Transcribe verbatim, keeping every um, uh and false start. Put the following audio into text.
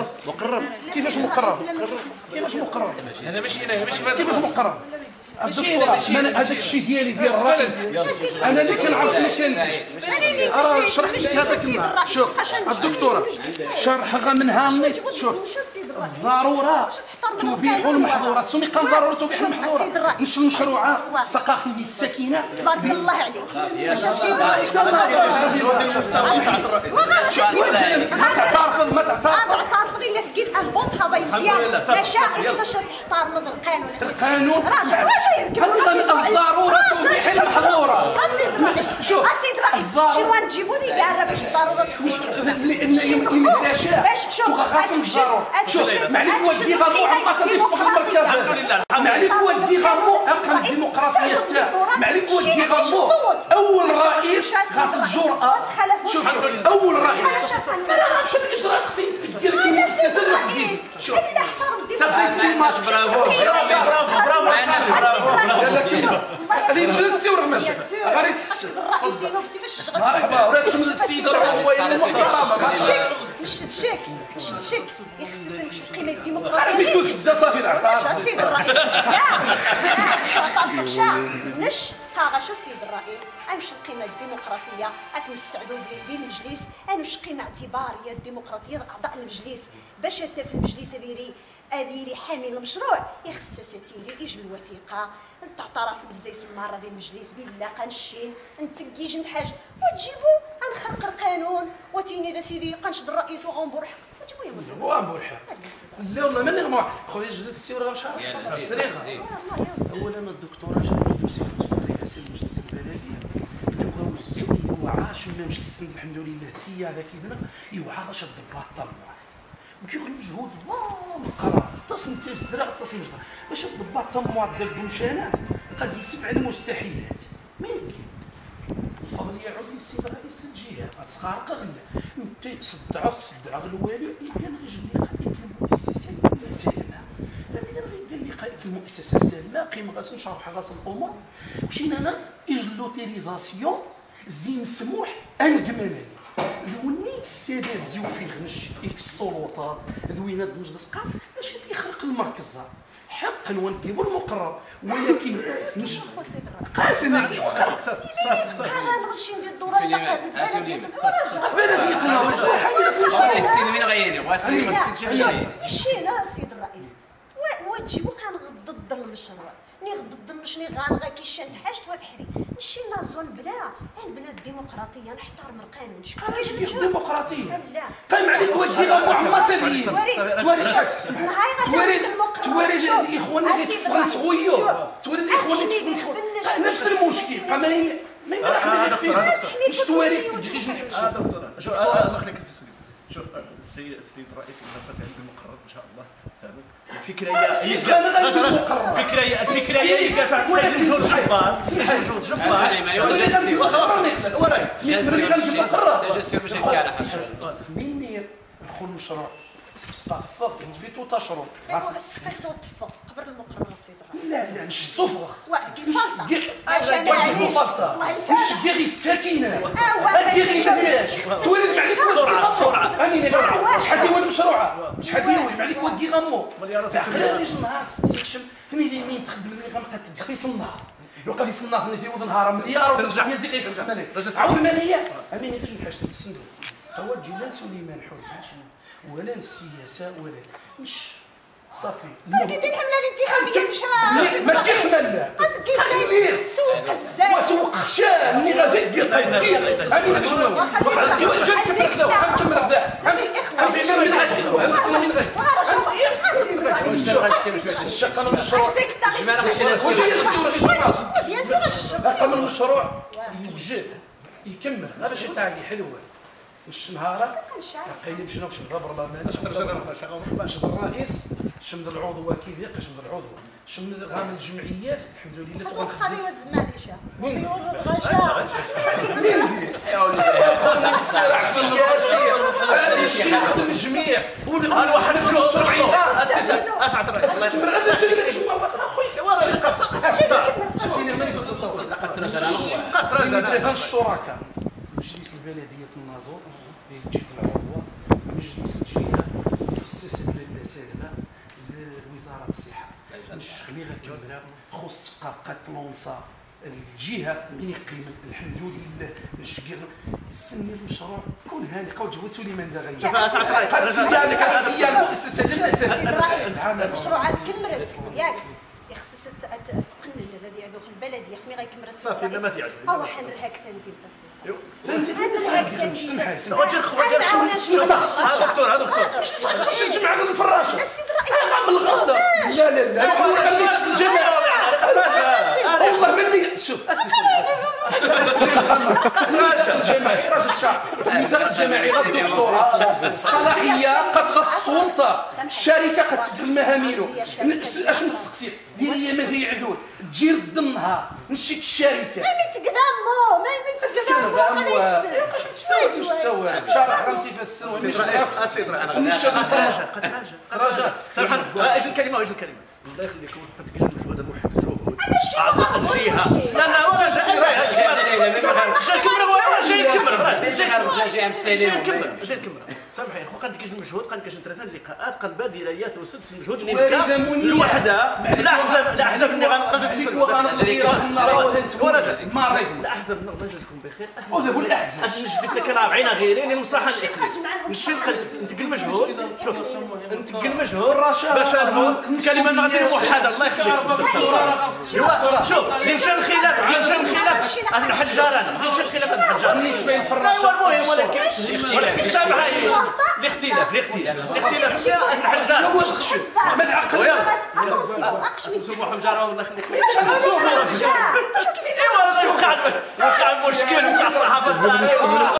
مقرر مقرر كيفاش مقرر كيفاش مقرر هذا ماشي انا ماشي كيفاش مقرر الدكتوراه هذاك الشيء ديالي ديال الرئيس انا اللي كنعرف شنو كاين راه شرحت لك هذاك الماء شوف الدكتوره شرحها منها النص شوف ضروره تبيح المحظورات سمي قال ضروره تبيح المحظورات مش المشروعه ثقافه السكينه تبارك الله عليك واش السيد الرئيس ما تعترف ما تعترف انا اعترف لي لقيت ان بون طرافاي مزيان باش خصها تحترم القانون القانون راه الضروره تبيح المحظوره السيد الرئيس شوف السيد الرئيس شنو غنجيبوا لي كاع باش الضروره لان يمكن باش شوف خاصم الضروره شوف معليك ودي غامو عما صديق فوق المركز معليك ودي غامو اقل الديمقراطيه تاع معليك ودي غامو اول رئيس خاص الجرأه شوف شوف اول رئيس انا غنمشي الاجراء خصني تفكر لك المؤسسه اللي وحدي شوف خصني كلمات برافو برافو برافو هذه مشات السي وراه ماشي غادي تحسن مرحبا وراه تشمل السيده العضويه المحترمه شد شيك شد شيك يخصص نشوف القيمه الديمقراطيه ميتو في صافي العطاء السيد الرئيس كاع نش طاغش السيد الرئيس امش القيمه الديمقراطيه اتمسعدوا زين المجلس انوش قيمه اعتباريه الديمقراطيه اعضاء المجلس باش حتى في المجلس اديري اديري حامل المشروع يخصص تيري يجي الوثيقه تعترف بزاي المره ديال المجلس بالله قنشين نتكيج نحاج وتجيبوا غنخرق القانون وتيني دا سيدي قنشد الرئيس وغنبرح وتجيبوا يا مسلم وغنبرح لا والله ماني غنبرح خويا جلد السي وراه مشى سريغه اولا الدكتوره جابت مسيره رئاسه المجلس البلدي بغاو يوزعوا يوعى شما مشيت السند الحمد لله سي هذا كيدنا يوعى باش الضباط طلعوا وكيخرج مجهود ضام القرار تصم تزرع تصم جدر باش الضباط طموا ديال بومشانه قد يسبع المستحيلات ما يمكن الفضل يعود للسيد رئيس الجهه غتسخارق غلا انت صدعوا صدعوا الوالي يبان غير لقائك المؤسسه السالمه فمن غير لقائك المؤسسه السالمه قيمه غاس نشرحها غاس الامور مشينا انا اجلوتيريزاسيون زي مسموح انقمانيه ذوني السبب زيو فيه غنش اكس سلطات ذوينات المجلس قام باش يخرق المركزه حقا ونجيبوا المقرر ولكن مش قافلنا وقرا صافي صافي انا نغشي ندير الدوره البلديه بلديتنا حميده المشروع السيد من غياني واسيدي السيد شنو مشينا السيد الرئيس وتجيبو كان ضد المشروع ني ضد المشني غانغا كيشان حاجه وفحري مشينا الزون بلا نبنا الديمقراطيه نحترم القانون شكون ايش الديمقراطيه قايم عليك وجهي معمصريين تواريخ تواريخ تواريخ الاخوان اللي تفرنس غيور تواريخ الاخوان اللي تفرنس نفس المشكل قايم ما يمكن فيه مش تواريخ تجي نحبس شوف الله يخليك شوف السيد السيد الرئيس اللي في المقرر ان شاء الله تمام الفكره هي الفكره هي الفكره هي جالسه تحتاج جهود جبار جهود جبار منين ندخل المشروع الصفقه فيتو تشرب الصفقه خصها تفق قبل المقرر السيد الرئيس لا لا مش الصفقه عشان مش غير السكينه غير مدياش تولد عليك بسرعه بسرعه امين شحال ديال المشروع شحال ديال عليك وكي غمو تعقل ليش نهار تستخدم ثني ليمين تخدم لي غنبقى تدخل في النهار يبقى في النهار في وزن نهار مليار وترجع مية زي يخدم عليك عاود الماليه امين غير نحاج الصندوق هو جيلان سليمان حوي ماشي ولا السياسه ولا مش صافي ما كيدير حمله الانتخابيه مشى ما كيحمل تغيير سوق الزاد وسوق خشان ملي غادي تغير امين شنو واخا جا كبرت له كمل غدا امين امين من غادي امين من غادي الشقه من المشروع واش هي الصوره غير جراس رقم المشروع يوجد يكمل هذا باش يتاعي حلوه مش نهارك قايل شنو باش نضرب برلمان شمد الرئيس شمد العضو اكيد يقش شمد العضو شمد غامل الجمعيات الحمد لله تبغى خلي وزمان ديشا وين الغشاء مين دير يا ولدي الصراع السياسي الشيء يخدم الجميع انا واحد نشوف الشرعيه اساسا اسعد الرئيس الله يسلمك انا نجي لك شوف خويا شوفينا ماني في الزطور لقد تراجعنا قد تراجعنا الشركاء مجلس البلديه الناظور جيت العضوه مجلس الجهه نشغلي غير كاميرا خص صفقه قتل ونصا الجهه من يقيم الحمد لله الشقيق سني المشروع كون هاني قاو جبت سليمان داغي قد سيالك اساسيه المؤسسه الاساسيه المشروعات كملت ياك خصها تقنن هذه يعدو في البلديه خمي غيكمل صافي لا ما تيعجبني هو حنرهاك ثاني فهمتي هذا سمحي سمحي خويا دكتور دكتور شنو جمع غير الفراشه انا من الغلط لا لا لا نقول لك الجماعه والله من شوف الجماعي راجل شاف الميثاق الجماعي غير الدكتوراه الصلاحيه قد غص السلطه الشركه قد تقبل مهامينو اش نسقسيك ديري لي ما هي عدول تجي رد النهار نشيك الشركه ما متقدمو ما متقدمو واش تسوي واش تسوي شرح رمسي في السن سيد رئيس انا مش قد راجع قد راجع راجع سامحني اجل الكلمه واجل الكلمه الله يخليكم قد تجي المجهود الموحد الجهود اعضاء الجهه لا لا واش جاي كمر جاي كمر جاي كمر جاي كمر سامحني خو قد كاين المجهود قد كاين ثلاثه اللقاءات قد بادره ياس وسدس المجهود اللي الوحده الاحزاب الاحزاب اللي غنرجع ما الاحزاب الله يجازيكم بخير ودابو الاحزاب نجد لك انا عينا غيرين لمصلحه الاسلام نمشي نتقل مجهود شوف نتقل مجهود باش نبون كلمه غادي موحده الله يخليك شوف نشان الخلاف نشان الخلاف انا الحجار انا نشان الخلاف الحجار بالنسبه للفراشه المهم ولكن ولكن سامحه الاختلاف الاختلاف الاختلاف الحجار واش خشب ما تعقل سمو حجاره الله يخليك ايوا وقع وقع المشكل وقع الصحافه